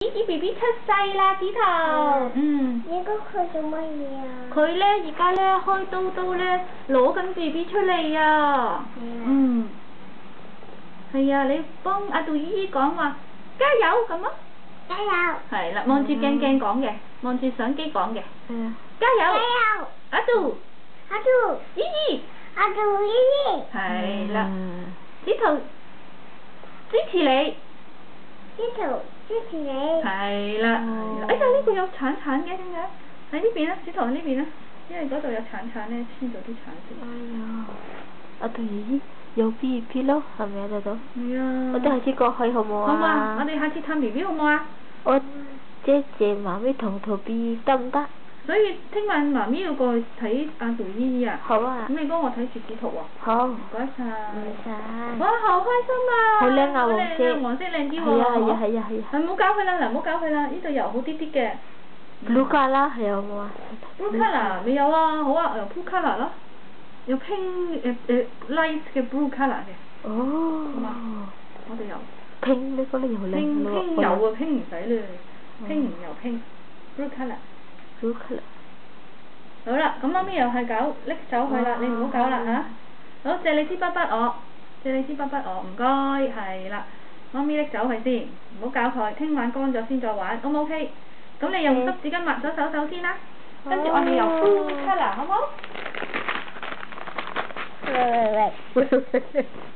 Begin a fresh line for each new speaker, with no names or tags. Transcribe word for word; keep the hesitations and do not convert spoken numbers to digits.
Gigi B B 出世啦，指頭。嗯。
應該佢做乜嘢啊？
佢咧而家咧開刀刀咧攞緊 B B 出嚟啊。嗯。係啊，你幫阿杜姨姨講話加油咁咯。
加油！
係啦，望住鏡鏡講嘅，望住相機講嘅。
係啊。
加油！
加油！
阿杜。
阿杜。
姨姨。
阿杜姨姨。
係啦。指頭支持你。
指頭支持你。
係啦，係啦。哎呀，呢個有橙橙嘅點解？喺呢邊啊，指頭喺呢邊啊，因為嗰度有橙橙咧，黐咗啲橙色。
哎呀，阿杜姨姨有 B B 咯，係咪啊，豆豆？
係啊。
我哋下次過去好唔好啊？
好啊，我哋下次探 B B 好唔好啊？
我姐姐媽咪同圖 B 得唔得？
所以聽晚媽咪要過去睇阿杜姨姨啊。
好啊。
咁你幫我睇住指圖喎。
好。
唔該晒。
唔使。
哇，好開心啊！
好靚啊，黃色。
黃色靚啲喎。
係啊係啊係啊係啊。
係唔好搞佢啦，嗱唔好搞佢啦，呢度油好啲啲嘅。
Blue color 係有冇啊
？Blue color 未有啊，好啊，有 blue color 咯，有 pink 誒誒 light 嘅 blue color 嘅。
哦。
好嘛，我哋有。
pink 呢個咧又靚
咯。pink 有啊，pink 唔使啦 ，pink 唔有 pink，blue color。blue
color。
好啦，咁媽咪又係搞拎走佢啦，你唔好搞啦嚇。好，借你支筆筆我，借你支筆筆我，唔該，係啦。媽咪拎走佢先，唔好搞佢，聽晚乾咗先再玩 ，O 唔 OK？咁你用濕紙巾抹咗手手先啦，跟住我哋由 blue color 好唔好？
喂喂喂。